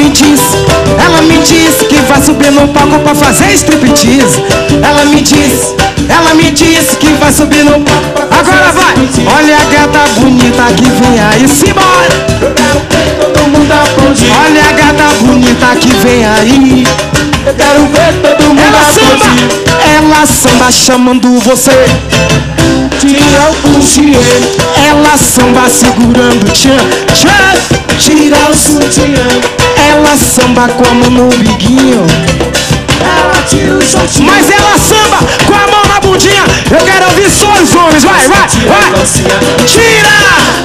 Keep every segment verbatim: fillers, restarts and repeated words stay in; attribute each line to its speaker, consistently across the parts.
Speaker 1: me disse, ela me disse que vai subir no palco pra fazer striptease. Ela me disse, ela me disse que vai subir no palco. Agora vai! Olha a gata bonita que vem aí, simbora!
Speaker 2: Eu quero ver todo mundo aplaudir.
Speaker 1: Olha a gata bonita que vem aí.
Speaker 2: Eu quero ver todo mundo
Speaker 1: Ela samba,
Speaker 2: aplaudir.
Speaker 1: ela samba chamando você.
Speaker 2: Tira o sutiã,
Speaker 1: Ela samba segurando tchan, tchan.
Speaker 2: tira o sutiã.
Speaker 1: Ela samba como no biguinho.
Speaker 2: Ela tira o shortinho.
Speaker 1: Mas ela samba com a mão na bundinha. Eu quero ouvir só os homens, vai, vai, vai. Tira!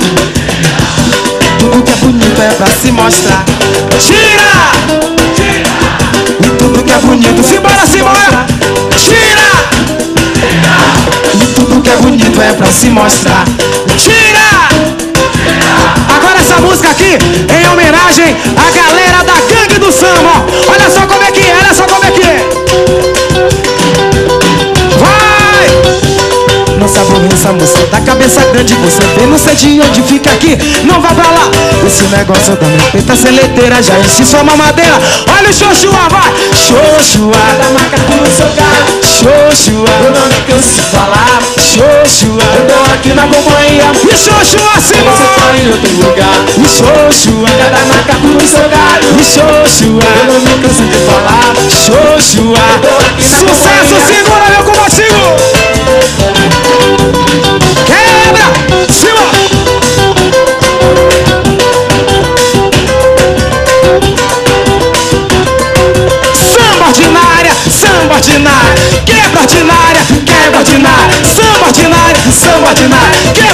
Speaker 1: Tudo que é bonito é pra se mostrar. Tira! E tudo que é bonito, simbora, simbora. Tira! E tudo que é bonito é pra se mostrar. Tira! Agora essa música aqui em homenagem à galera da Gangue do Samba. Olha só como é que é, olha só como é que é. Vai! Não se aborreça, moça, da cabeça grande você vê. Não sei de onde fica aqui, não vá pra lá. Esse negócio da minha peita seleiteira já enche sua mamadeira. Olha o Xoxua, vai! Xoxua,
Speaker 2: Cada macaco no seu galho.
Speaker 1: Xoxua,
Speaker 2: Eu não me canso de falar.
Speaker 1: Xoxua.
Speaker 2: Eu tô aqui na companhia.
Speaker 1: E Xoxua,
Speaker 2: Você
Speaker 1: simbora!
Speaker 2: tá em outro lugar.
Speaker 1: E Xoxua,
Speaker 2: Cada macaco no seu galho.
Speaker 1: e Xoxua,
Speaker 2: Eu não me canso de falar.
Speaker 1: Xoxua. Sucesso, segura meu combatinho! Quebra! Cima! Samba ordinária, samba ordinária. Quebra ordinária, quebra ordinária. Samba ordinária, samba ordinária.